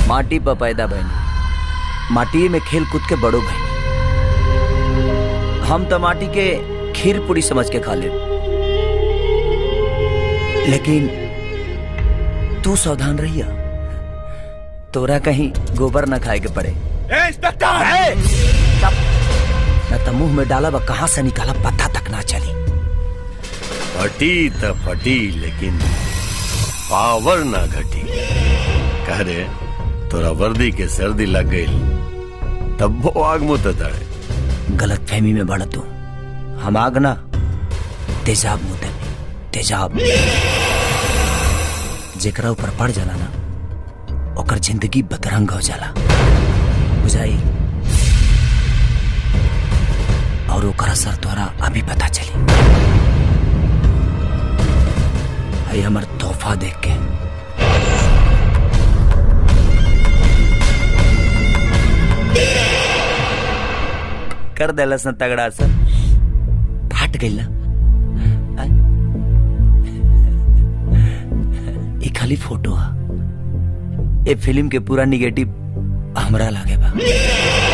माटी पर पैदा भइनी, माटी में खेल कूद के बड़ो भइनी। हम तो माटी के खीर पूरी समझ के खा ले, लेकिन तू सावधान रहिया, तोरा कहीं गोबर न खाए के पड़े। इंस्पेक्टर! न तो मुंह में डाला व कहां से निकाला पता तक ना चली। फटी तो फटी, लेकिन पावर ना घटी। कह रे तोरा वर्दी के सर्दी लग गई, तब वो आग मुँह तड़े। गलत फहमी में बढ़ तू। हम आग ना, तेजाब मुँह तेजाब। जेकरा ऊपर पड़ जाला ना, ओकर जिंदगी बदरंग हो जाला, बुझाई। और ओकर असर तोरा अभी पता चली। आई हमर तोहफा देख के कर देलस न तगड़ा असर, फाट गई ना। ये खाली फोटो है, ये फिल्म के पूरा निगेटिव हमरा लागे बा।